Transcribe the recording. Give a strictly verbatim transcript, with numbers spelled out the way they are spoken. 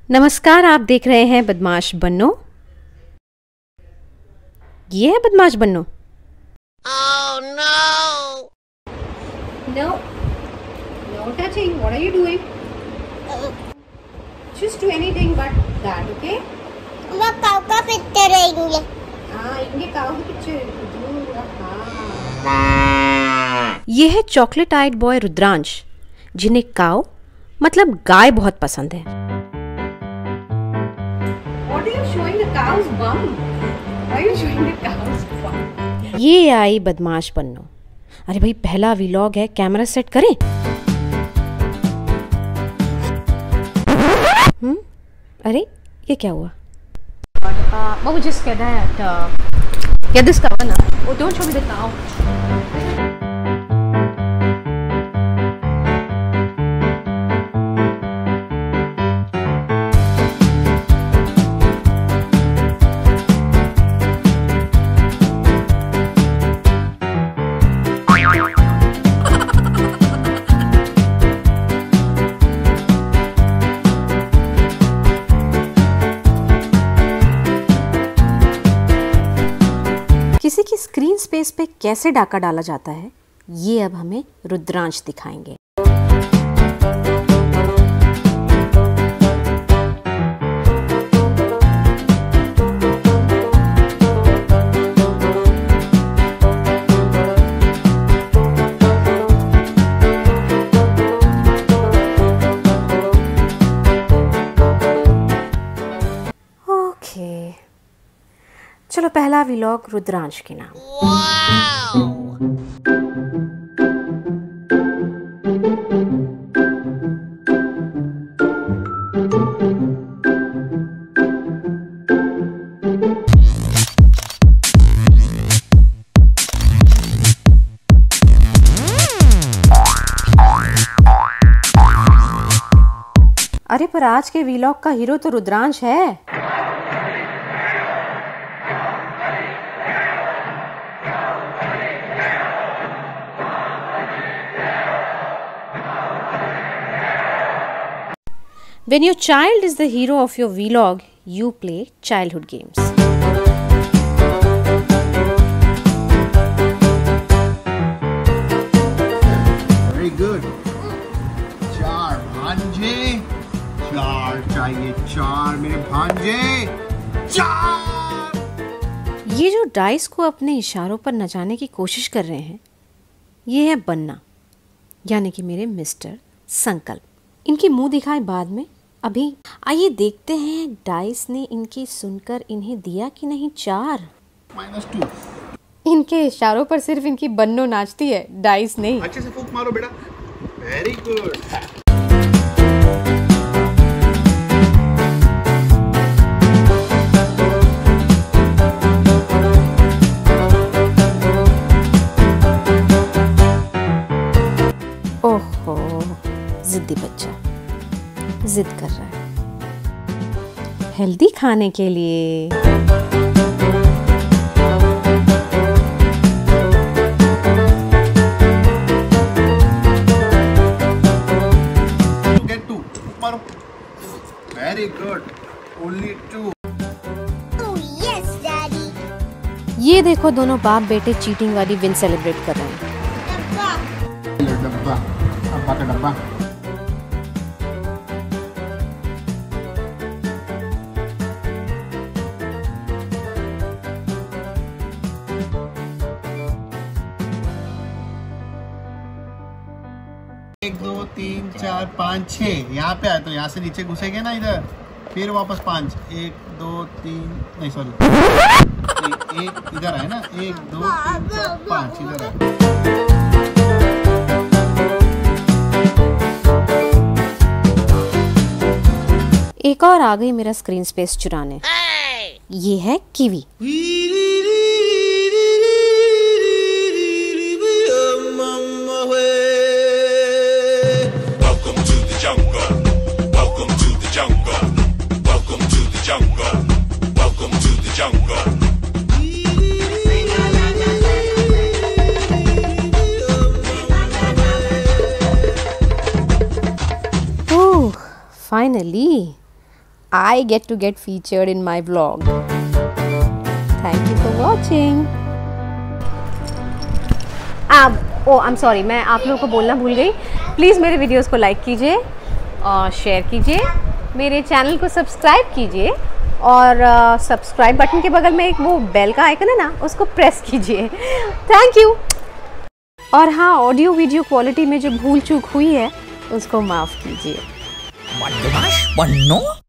नमस्कार, आप देख रहे हैं बदमाश बन्नो। ये है बदमाश बन्नो। Oh no! No, no touching. What are you doing? Uh, Just do anything but that, okay? वो काऊ का पिक्चर रहेंगे। हाँ, इनके काऊ की पिक्चर। ये है चॉकलेट आइड बॉय रुद्रांश, जिन्हें काऊ मतलब गाय बहुत पसंद है। What are you showing the cow's bum? Why are you showing the cow's bum? ये आई बदमाश बन्नो। अरे भाई, पहला व्लॉग है, कैमरा सेट करें। हम्म, अरे ये क्या हुआ? Uh, what would you just get that? Uh, get this cow now. Oh, don't show me the cow. किसी की स्क्रीन स्पेस पे कैसे डाका डाला जाता है, ये अब हमें रुद्रांश दिखाएंगे। ओके, चलो पहला व्लॉग रुद्रांश के नाम। Wow! अरे पर आज के व्लॉग का हीरो तो रुद्रांश है। When your child is the hero of your vlog, you play childhood games. Very good. चार भांजे, चार चाहिए, चार मेरे भांजे, चार। ये जो डाइस को अपने इशारों पर नचाने की कोशिश कर रहे हैं, ये है बन्ना, यानी कि मेरे मिस्टर संकल्प। इनकी मुंह दिखाए बाद में। अभी आइए देखते हैं डाइस ने इनकी सुनकर इन्हें दिया कि नहीं चार। Minus two. इनके इशारों पर सिर्फ इनकी बन्नो नाचती है, डाइस नहीं। अच्छे से फूंक मारो बेटा। Very good. ओहो, जिद्दी बच्चा जिद कर रहा है हेल्दी खाने के लिए। Get two. मारो। Very good. Only two. Oh yes, Daddy. ये देखो, दोनों बाप बेटे चीटिंग वाली विन सेलिब्रेट कर रहे हैं। डब्बा। डब्बा, अब्बा का डब्बा। एक दो तीन चार पाँच छः, यहाँ पे आए तो यहाँ से नीचे घुसेंगे ना इधर, फिर वापस पाँच, एक दो तीन, नहीं सॉरी, एक इधर आए ना, एक दो तीन चार पाँच इधर आए। एक और आ गई मेरा स्क्रीन स्पेस चुराने। ये है kiwi. Finally I get to get featured in my vlog. Thank you for watching. अब ओ आई एम सॉरी, मैं आप लोगों को बोलना भूल गई। प्लीज़ मेरे वीडियोस को लाइक कीजिए और शेयर कीजिए, मेरे चैनल को सब्सक्राइब कीजिए और सब्सक्राइब बटन के बगल में एक वो बेल का आइकन है ना, उसको प्रेस कीजिए। Thank you. और हाँ, ऑडियो वीडियो क्वालिटी में जो भूल चूक हुई है उसको माफ़ कीजिए। बदमाश बन्नो।